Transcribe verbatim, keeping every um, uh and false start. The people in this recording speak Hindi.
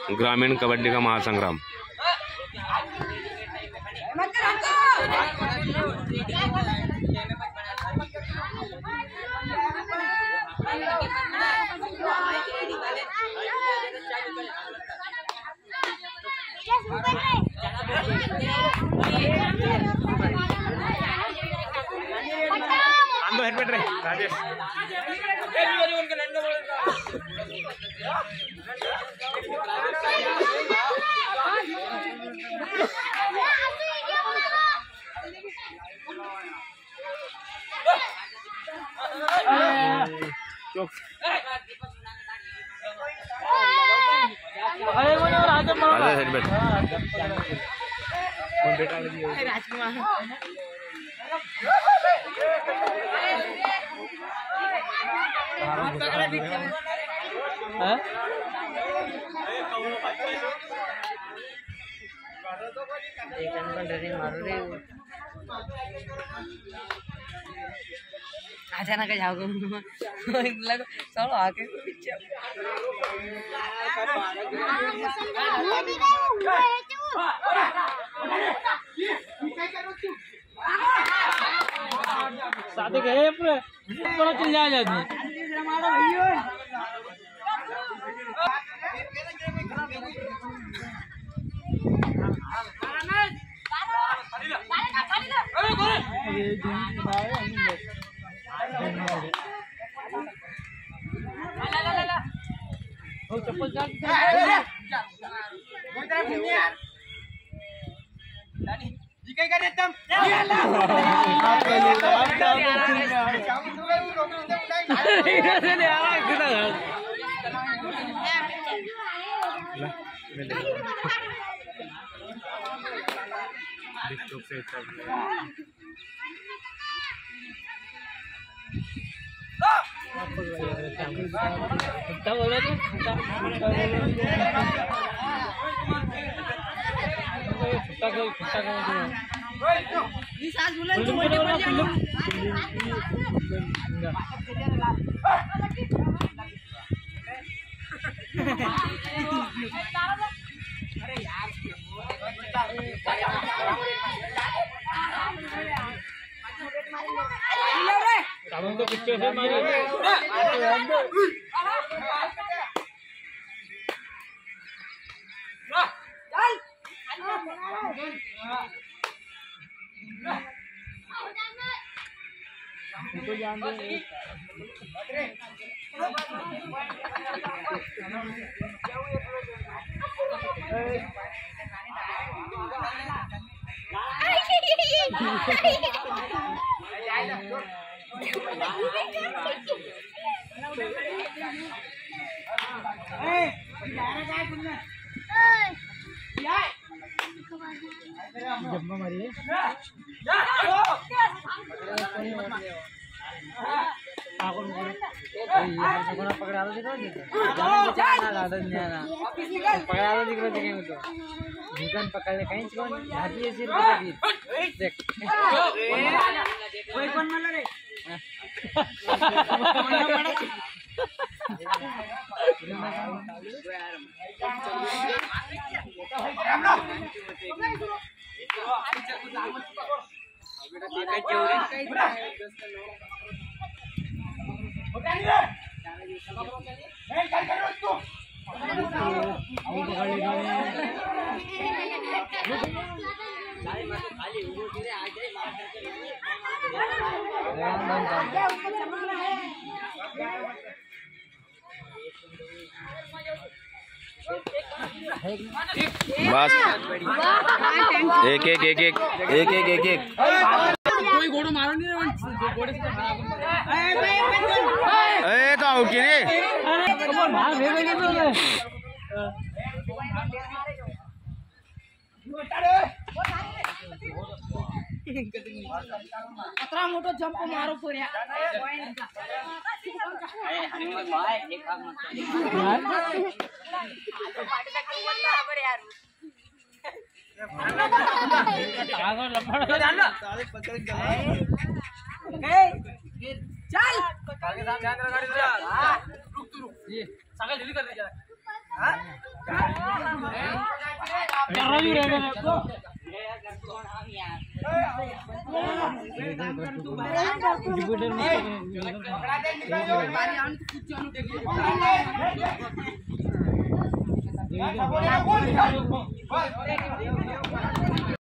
ग्रामीण कबड्डी का महासंग्राम। अंदो हेडमेट रे राजेश हेडमेट अचानक जाओगे लग चलो आके पीछे शादी गए पूरे पूरा चल जा जाते चप्पल तो पिक्चर से मारी तो जान दे जब मारी पकड़ा लो पकड़ा लो दिख रहा देखेंगे तो दुकान पकड़ ले कहीं कौन भाजी है सिर्फ देख कोई कौन मार रे बस एक एक एक एक एक एक एक एक कोई घोड़ो मारो नहीं घोड़े से ए तो आउट की रे भाग भेगे नहीं अतरा मोटो जंप मारो पूरे चल आगे साथ ध्यान रखा गाड़ी रुक तू रुक ये सागल जल्दी कर दे जरा हां Jupiter